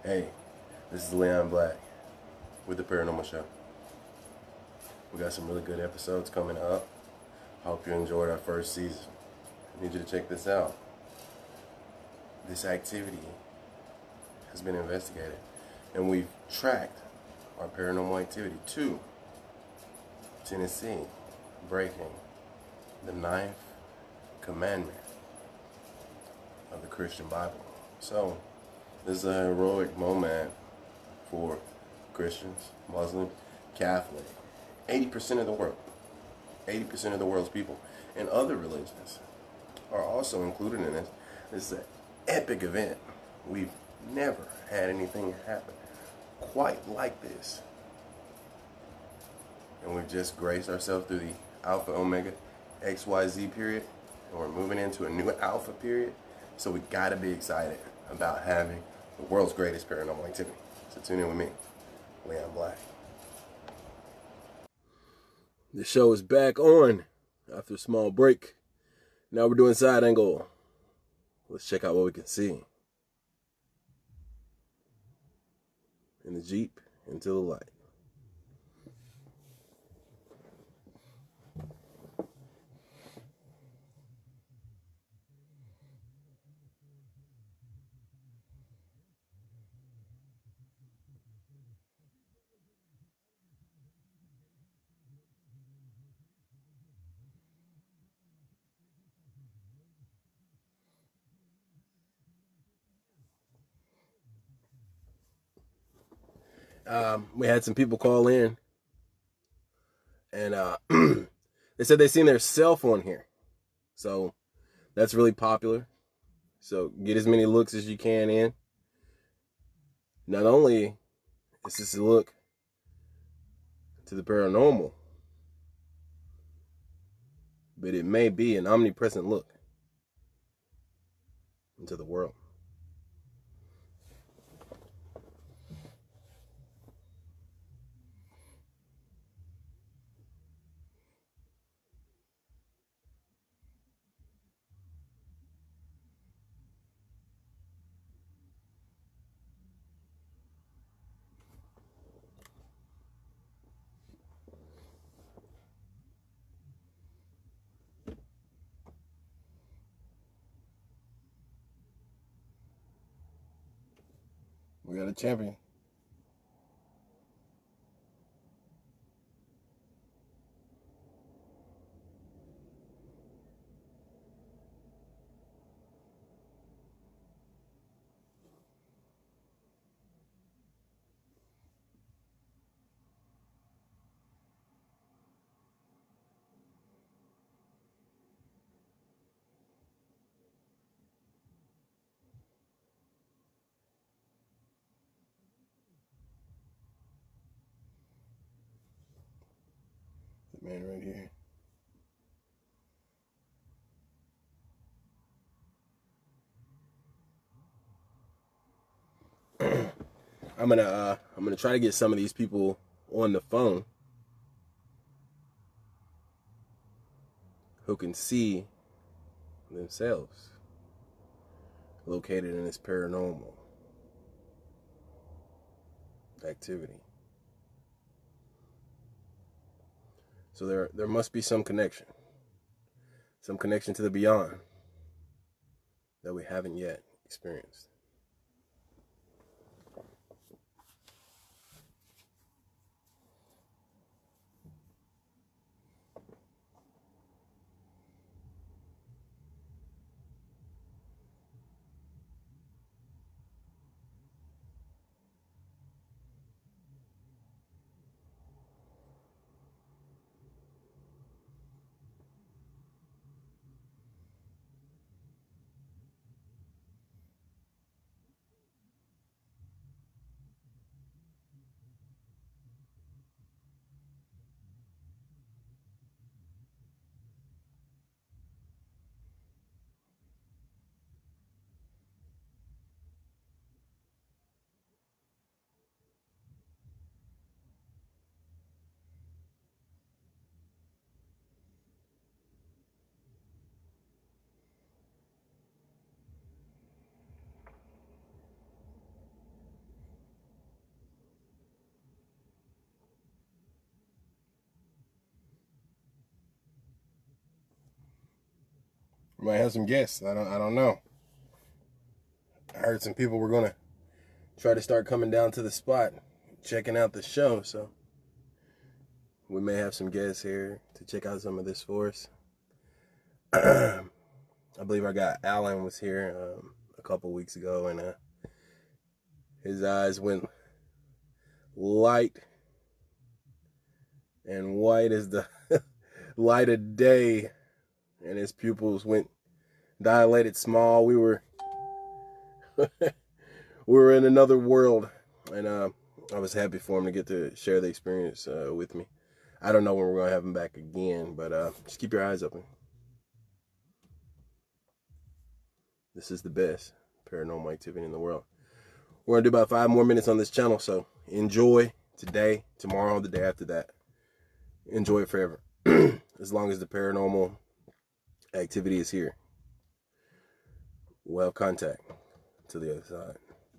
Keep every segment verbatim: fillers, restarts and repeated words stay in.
Hey, this is Leon Black with the Paranormal Show. We got some really good episodes coming up. Hope you enjoyed our first season. I need you to check this out. This activity has been investigated, and we've tracked our paranormal activity to Tennessee, breaking the ninth commandment of the Christian Bible. So, this is a heroic moment for Christians, Muslims, Catholic, eighty percent of the world, eighty percent of the world's people, and other religions are also included in this. This is an epic event. We've never had anything happen quite like this. And we've just graced ourselves through the Alpha, Omega, X Y Z period, and we're moving into a new Alpha period. So we gotta be excited about having the world's greatest paranormal activity. So tune in with me, Leon Black. The show is back on after a small break. Now we're doing side angle. Let's check out what we can see. In the Jeep into the light. Um, we had some people call in, and uh, they said they seen their cell phone here. So that's really popular. So get as many looks as you can in. Not only is this a look to the paranormal, but it may be an omnipresent look into the world. We got a champion. The man right here. I'm gonna uh, I'm gonna try to get some of these people on the phone who can see themselves located in this paranormal activity. So there there must be some connection. Some connection to the beyond that we haven't yet experienced. We might have some guests. I don't I don't know. I heard some people were gonna try to start coming down to the spot, checking out the show, so we may have some guests here to check out some of this for us. I believe I got Alan was here um, a couple weeks ago, and uh, his eyes went light and white as the light of day, and his pupils went dilated small. We were we were in another world, and uh, I was happy for him to get to share the experience uh, with me. I don't know when we're gonna have him back again, but uh, just keep your eyes open. This is the best paranormal activity in the world. We're gonna do about five more minutes on this channel, so enjoy today, tomorrow, the day after that. Enjoy it forever. As long as the paranormal activity is here, we'll have contact to the other side.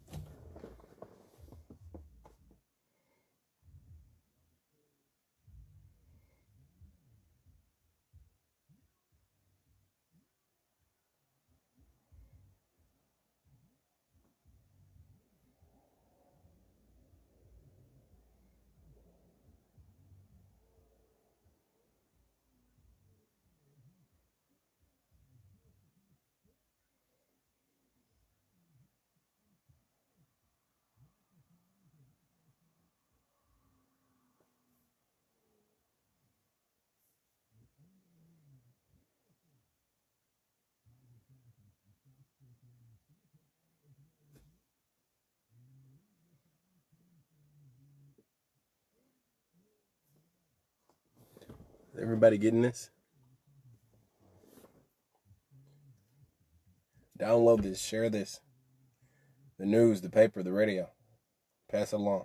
Everybody getting this? Download this, share this. The news, the paper, the radio. Pass it along.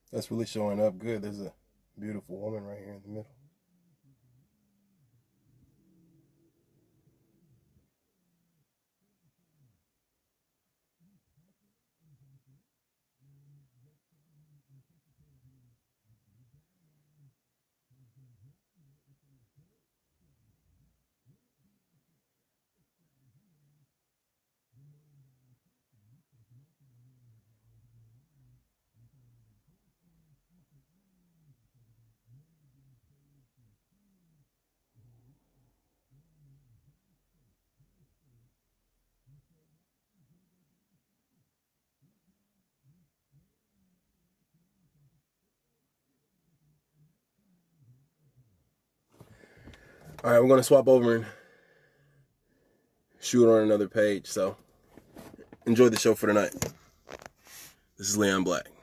That's really showing up good. There's a beautiful woman right here in the middle. All right, we're going to swap over and shoot on another page. So enjoy the show for tonight. This is Leon Black.